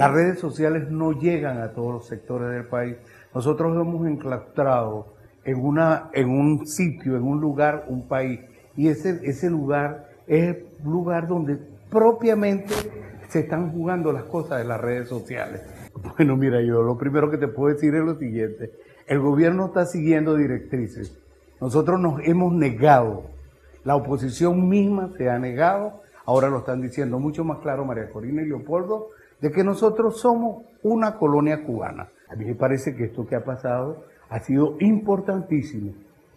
Las redes sociales no llegan a todos los sectores del país. Nosotros hemos enclaustrado en un sitio, en un lugar, un país. Y ese lugar es el lugar donde propiamente se están jugando las cosas de las redes sociales. Bueno, mira, yo lo primero que te puedo decir es lo siguiente. El gobierno está siguiendo directrices. Nosotros nos hemos negado. La oposición misma se ha negado. Ahora lo están diciendo mucho más claro María Corina y Leopoldo, de que nosotros somos una colonia cubana. A mí me parece que esto que ha pasado ha sido importantísimo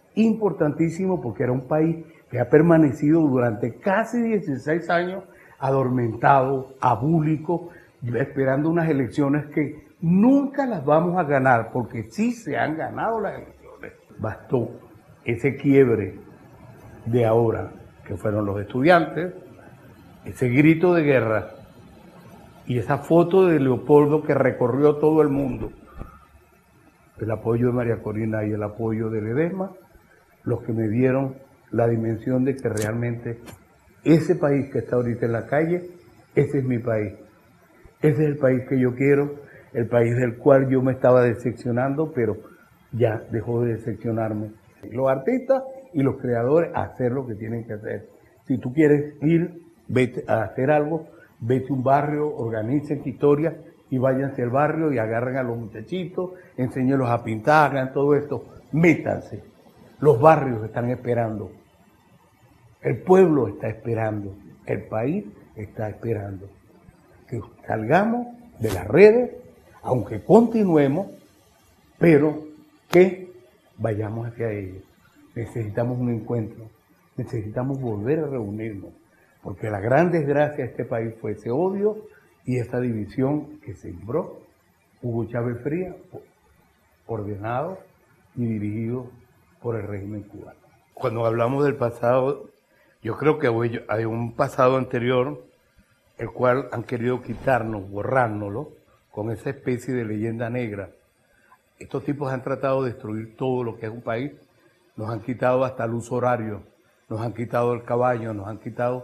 porque era un país que ha permanecido durante casi 16 años adormentado, abúlico, esperando unas elecciones que nunca las vamos a ganar, porque sí se han ganado las elecciones. Bastó ese quiebre de ahora, que fueron los estudiantes, ese grito de guerra y esa foto de Leopoldo que recorrió todo el mundo, el apoyo de María Corina y el apoyo de Ledesma, los que me dieron la dimensión de que realmente ese país que está ahorita en la calle, ese es mi país. Ese es el país que yo quiero, el país del cual yo me estaba decepcionando, pero ya dejó de decepcionarme. Los artistas y los creadores a hacer lo que tienen que hacer. Si tú quieres ir, vete a hacer algo, vete a un barrio, organicen historias y váyanse al barrio y agarren a los muchachitos, enséñenlos a pintar, hagan todo esto, métanse. Los barrios están esperando, el pueblo está esperando, el país está esperando que salgamos de las redes, aunque continuemos, pero que vayamos hacia ellos. Necesitamos un encuentro, necesitamos volver a reunirnos, porque la gran desgracia de este país fue ese odio y esta división que sembró Hugo Chávez Frías, ordenado y dirigido por el régimen cubano. Cuando hablamos del pasado, yo creo que hay un pasado anterior, el cual han querido quitarnos, borrárnoslo, con esa especie de leyenda negra. Estos tipos han tratado de destruir todo lo que es un país, nos han quitado hasta el uso horario, nos han quitado el caballo, nos han quitado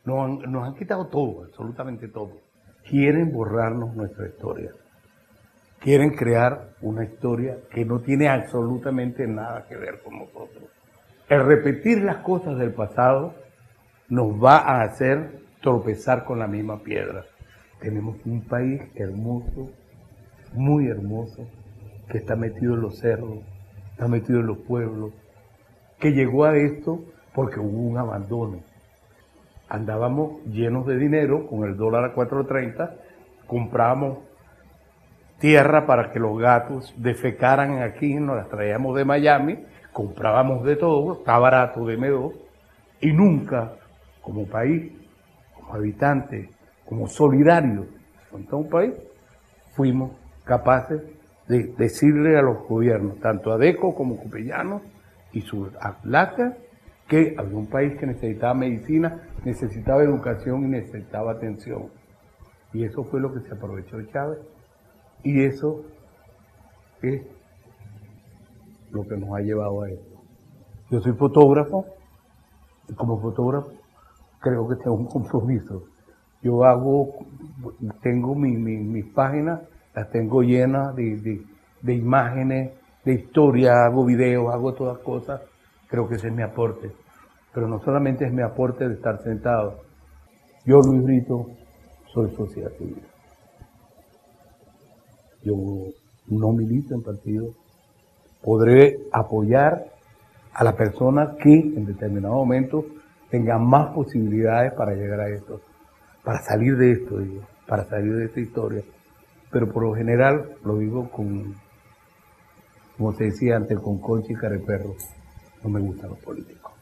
todo, absolutamente todo. Quieren borrarnos nuestra historia. Quieren crear una historia que no tiene absolutamente nada que ver con nosotros. El repetir las cosas del pasado nos va a hacer tropezar con la misma piedra. Tenemos un país hermoso, muy hermoso, que está metido en los cerros, está metido en los pueblos, que llegó a esto porque hubo un abandono. Andábamos llenos de dinero, con el dólar a 4.30, comprábamos tierra para que los gatos defecaran aquí, nos las traíamos de Miami, comprábamos de todo, está barato de M2, y nunca, como país, como habitantes, como solidarios con todo un país, fuimos capaces de decirle a los gobiernos, tanto a ADECO como Copellanos y sus atlacas, que había un país que necesitaba medicina, necesitaba educación y necesitaba atención. Y eso fue lo que se aprovechó de Chávez. Y eso es lo que nos ha llevado a esto. Yo soy fotógrafo, y como fotógrafo creo que tengo un compromiso. Yo tengo mis páginas, las tengo llenas de imágenes, de historia, hago videos, hago todas cosas. Creo que ese es mi aporte. Pero no solamente es mi aporte de estar sentado. Yo, Luis Brito, soy sociedad civil. Yo no milito en partido. Podré apoyar a la persona que en determinado momento tenga más posibilidades para llegar a esto, para salir de esto, para salir de esta historia. Pero por lo general lo digo como se decía antes, con concha y careperro. No me gustan los políticos.